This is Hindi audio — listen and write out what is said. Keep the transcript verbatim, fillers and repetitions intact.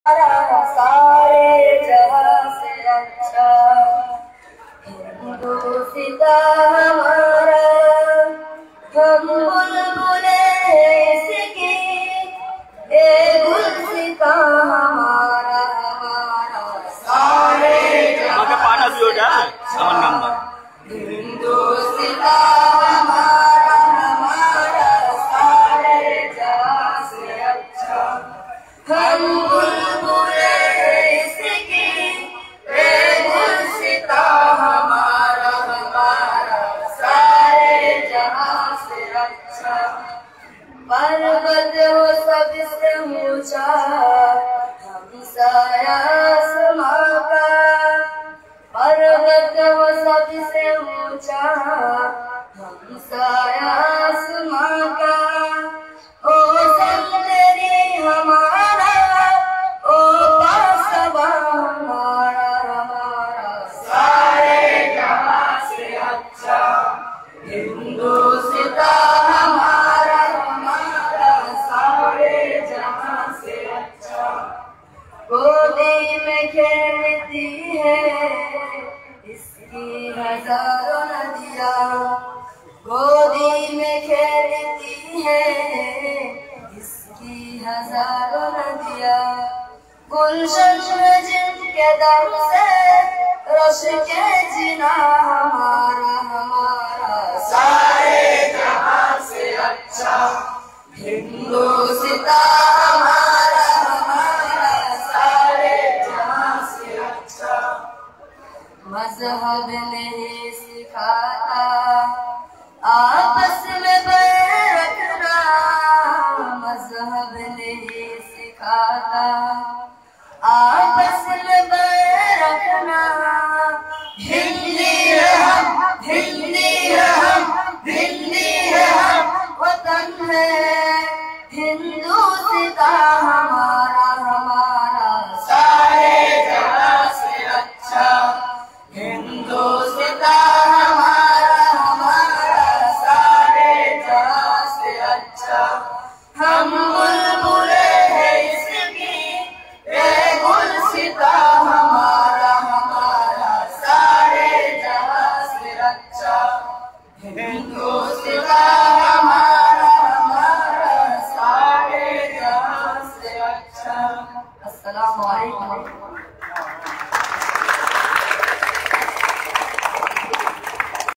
सारे जहां से अच्छा हिंदुस्ता हमारा, हम बुलबुले इसकी, ए गुलसिता हमारा हमारा सारे जहां से अच्छा हिंदुस्ता हमारा हमारा सारे जहां से अच्छा, हम बुलबुले इसकी, ए गुलसिता हमारा हमारा सारे जहां से अच्छा। पर्वत हो सबसे ऊंचा हम साया आसमां का, पर्वत हो सबसे ऊंचा हम साया आसमां का, ओ संदरी हमारा, ओ पासवा हमारा हमारा सारे जहां से अच्छा हिंदुस्ता हमारा हमारा सारे जहां से अच्छा। गोदी में खेलती है इसकी हजारों नदियाँ, गोदी में खेलती है इसकी हजारों नदियाँ, गुलशन में जिनके दम से रश के जिना हमारा हमारा सारे जहां से अच्छा हिंदुस्ता हमारा हमारा सारे जहां से अच्छा। मजहब नहीं सिखाता आपस में बैर रखना, मजहब नहीं सिखाता आपस में बैर रखना, हिंदी है हम हिंदी है हम हिंदी है हम, वतन है हिंदुस्ता हमारा हमारा सारे जहां से अच्छा हिंदुस्ता हमारा हमारा सारे जहां से अच्छा। हम बुलबुले हैं इसकी, ए गुलसिता हमारा हमारा सारे जहां से अच्छा हिंदुस्ता